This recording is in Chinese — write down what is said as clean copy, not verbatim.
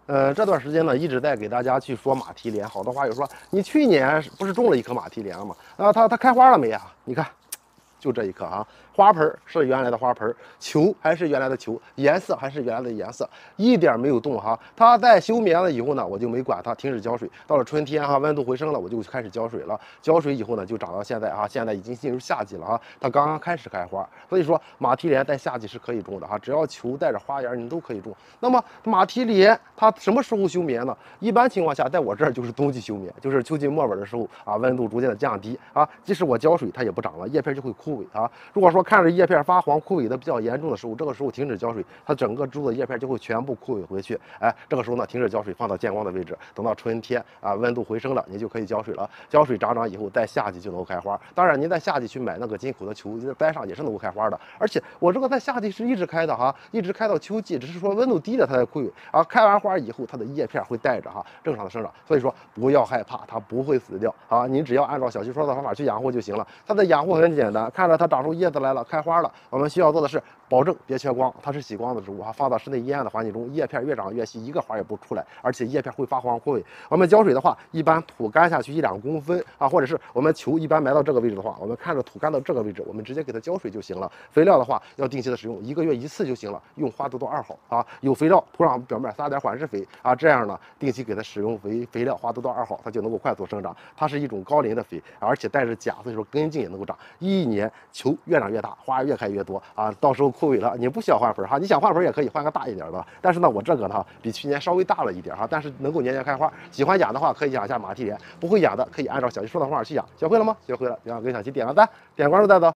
这段时间呢一直在给大家去说马蹄莲，好多话友说你去年不是种了一棵马蹄莲了吗？它开花了没呀？你看，就这一棵啊，花盆是原来的花盆，球还是原来的球，颜色还是原来的颜色，一点没有动哈。它在休眠了以后呢，我就没管它，停止浇水。到了春天哈，温度回升了，我就开始浇水了。浇水以后呢，就长到现在啊，现在已经进入夏季了哈，它刚刚开始开花。所以说马蹄莲在夏季是可以种的哈，只要球带着花芽，你都可以种。那么马蹄莲它什么时候休眠呢？一般情况下，在我这儿就是冬季休眠，就是秋季末尾的时候啊，温度逐渐的降低啊，即使我浇水，它也不长了，叶片就会枯萎啊。如果说看着叶片发黄枯萎的比较严重的时候，这个时候停止浇水，它整个植物的叶片就会全部枯萎回去。哎，这个时候呢，停止浇水，放到见光的位置，等到春天啊，温度回升了，你就可以浇水了。浇水长以后，在夏季就能够开花。当然，您在夏季去买那个进口的球，栽上也是能够开花的。而且我这个在夏季是一直开的哈，一直开到秋季，只是说温度低了它才枯萎啊。开完花以后，它的叶片会带着哈正常的生长。所以说不要害怕，它不会死掉啊。您只要按照小徐说的方法去养护就行了。它的养护很简单，看着它长出叶子来了，开花了，我们需要做的是保证别缺光，它是喜光的植物哈，放到室内阴暗的环境中，叶片越长越细，一个花也不出来，而且叶片会发黄枯萎。我们浇水的话，一般土干下去1-2公分啊，或者是我们球一般埋到这个位置的话，我们看着土干到这个位置，我们直接给它浇水就行了。肥料的话要定期的使用，1个月1次就行了，用花多多2号啊。有肥料，土壤表面撒点缓释肥啊，这样呢，定期给它使用肥料花多多2号，它就能够快速生长。它是一种高磷的肥，而且带着钾，所以说根茎也能够长。1年球越长越大，花越开越多啊。到时候枯萎了，你不需要换盆哈，你想换盆也可以换个大一点的。但是呢，我这个呢比去年稍微大了一点哈，但是能够年年开花。喜欢养的话可以养一下马蹄莲，不会养的可以按照小鸡说的方法去养。学会了吗？学会了，别忘给小鸡点个赞，点关注带走。